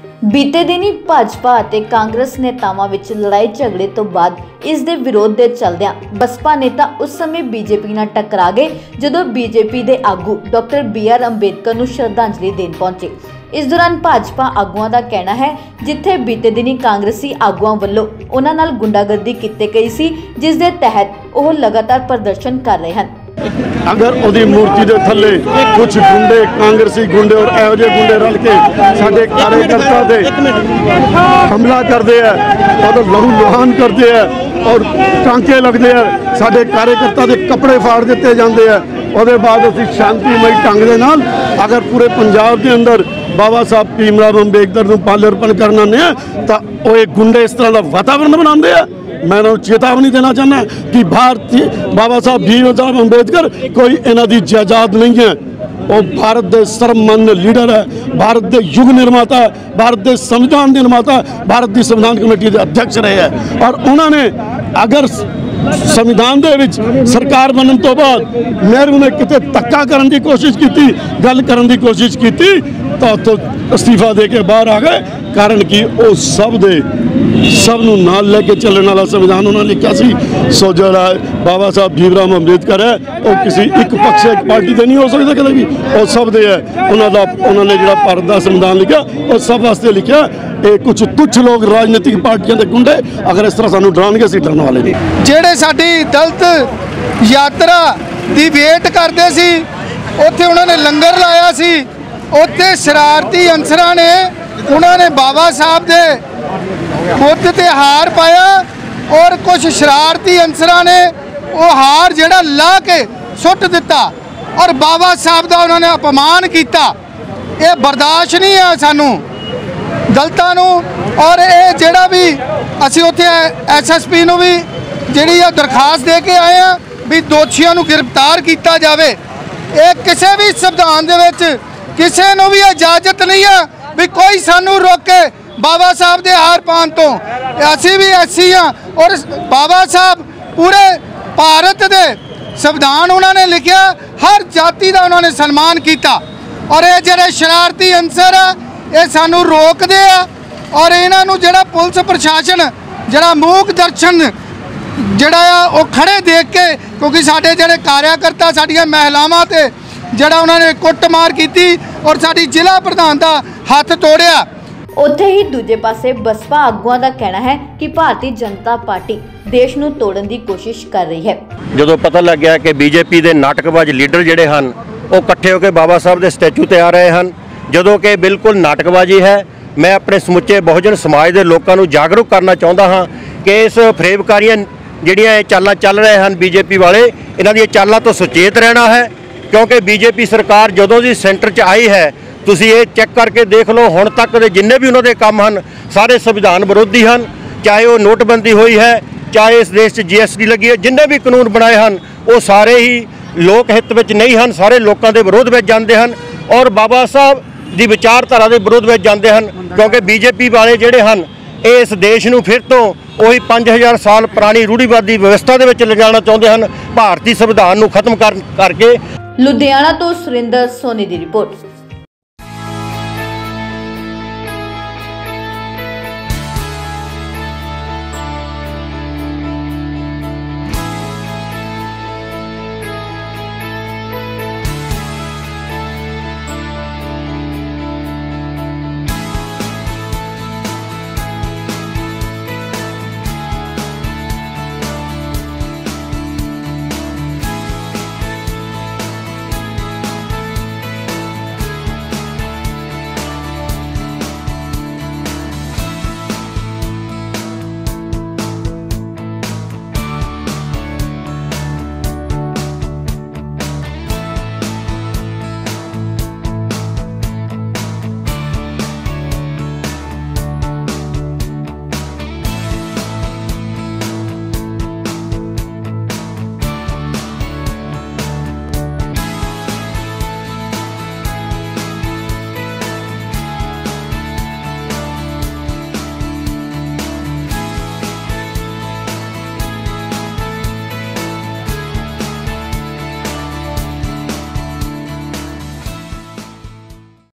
बीते दिन ही भाजपा ਅਤੇ कांग्रेस नेतावां विच लड़ाई झगड़े तो बाद इस दे विरोध दे चलदियां बसपा नेता उस समय बीजेपी नाल टकरा गए जदों बीजेपी दे आगू डॉक्टर BR अंबेडकर नूं श्रद्धांजलि देण पहुंचे। इस दौरान भाजपा आगुआं दा कहना है जिथे बीते दिन ही कांग्रेसी आगुआं वल्लों उन्हां नाल गुंडागर्दी कीती गई सी जिस दे तहत ओह लगातार प्रदर्शन कर रहे हैं। अगर उहदी मूर्ति के थले कुछ गुंडे कांग्रेसी गुंडे और इहो जिहे गुंडे रल के साडे कार्यकर्ता दे हमला करते हैं और लहू लुहान करते हैं और टांके लगते हैं, साडे कार्यकर्ता के कपड़े फाड़ दिते जाते हैं। उसके बाद असीं शांतिमई ढंग दे नाल अगर पूरे पंजाब के अंदर बाबा साहब भीमराव अंबेडकर नूं पालर्पण करना नहीं तो वह गुंडे इस तरह का वातावरण बनाते हैं। मैं चेतावनी देना चाहना कि भारतीय बाबा साहब भीमराव अंबेडकर कोई इन्हां दी जायदाद नहीं है। वो भारत के सर्वमान्य लीडर है, भारत के युग निर्माता, भारत के संविधान निर्माता, भारत की संविधान कमेटी के अध्यक्ष रहे हैं। और उन्होंने अगर संविधान दे विच सरकार बनने तो बाद नेहरू ने किते धक्का करने की कोशिश की, गल करने की कोशिश की तो अस्तीफा दे के बाहर आ गए। कारण कि वो सब नूं नाल लेके चलने वाला संविधान उन्होंने लिखा सी। सो जिहड़ा बाबा साहब भीमराव अंबेडकर है वो किसी एक पक्ष एक पार्टी के नहीं हो सकता कदे भी, वो सब दे है। उन्होंने जिहड़ा भारत का संविधान लिखा वो सब वास्ते लिखा। ये कुछ तुच्छ लोग राजनीतिक पार्टियों के गुंडे अगर इस तरह सानू डराउणगे असीं डरन वाले नहीं। जिहड़े साडी दलित यात्रा दी वेट करते सी उत्थे उन्होंने लंगर लाया सी, उत्थे शरारती अंसरां ने उन्होंने बाबा साहब दे बुत ते हार पाया और कुछ शरारती अंसरां ने वो हार जिहड़ा ला के सुट दिता और बाबा साहब का उन्होंने अपमान किया। ये बर्दाश्त नहीं है सानू दलितां नूं। और ये जिहड़ा भी असीं उत्थे SSP नूं भी जिहड़ी दरखास्त दे के आए हैं भी दोषियों नूं गिरफ्तार किया जाए। ये किसी भी संविधान दे विच किसी नूं भी इजाजत नहीं है भी कोई सानू रोके बाबा साहब दे हार पान तो। असी भी ऐसी हाँ और बाबा साहब पूरे भारत दे संविधान उन्होंने लिखा, हर जाति का उन्होंने सन्मान किया। और ये जिहड़े शरारती अंसर है ये सानू रोकते हैं और इन्हों जिहड़ा पुलिस प्रशासन जिहड़ा मूक दर्शन जिहड़ा वो खड़े देख के, क्योंकि साडे जिहड़े कार्यकर्ता साडियां महिलावां ते जिहड़ा उन्होंने कुटमार की और साडी जिला प्रधान का हाथ तोड़िया। उत्थे ही दूजे पासे बसपा आगुआं दा कहना है कि भारतीय जनता पार्टी देश नूं तोड़न दी कोशिश कर रही है। जदों पता लग गया कि बीजेपी के नाटकबाज लीडर जिहड़े हन वो इकट्ठे होकर बाबा साहब के स्टैचू ते आ रहे हैं, जदों कि बिल्कुल नाटकबाजी है। मैं अपने समुचे बहुजन समाज के लोगों को जागरूक करना चाहता हाँ कि इस फरेबकारियां जिहड़ियां चालां चल रहे हैं बीजेपी वाले, इन्हां दी चालां तो सुचेत रहना है। क्योंकि बीजेपी सरकार जदों दी सेंटर च आई है तुसीं ये चैक करके देख लो हुण तक दे जिन्ने भी उन्होंने काम हैं सारे संविधान विरोधी हैं। चाहे वो नोटबंदी हुई है, चाहे इस देश GST लगी है, जिन्ने भी कानून बनाए हैं वो सारे ही लोक हित में नहीं हैं, सारे लोगों के विरोध में जाते हैं और बाबा साहब की विचारधारा के विरोध में जाते हैं। क्योंकि बीजेपी वाले जिहड़े हैं इस देश नूं फिर तो वही 5000 साल पुरानी रूढ़ीवादी व्यवस्था दे विच ले जाना चाहते हैं, भारतीय संविधान नूं खत्म करके। लुधियाना तो सुरिंदर सोनी की रिपोर्ट।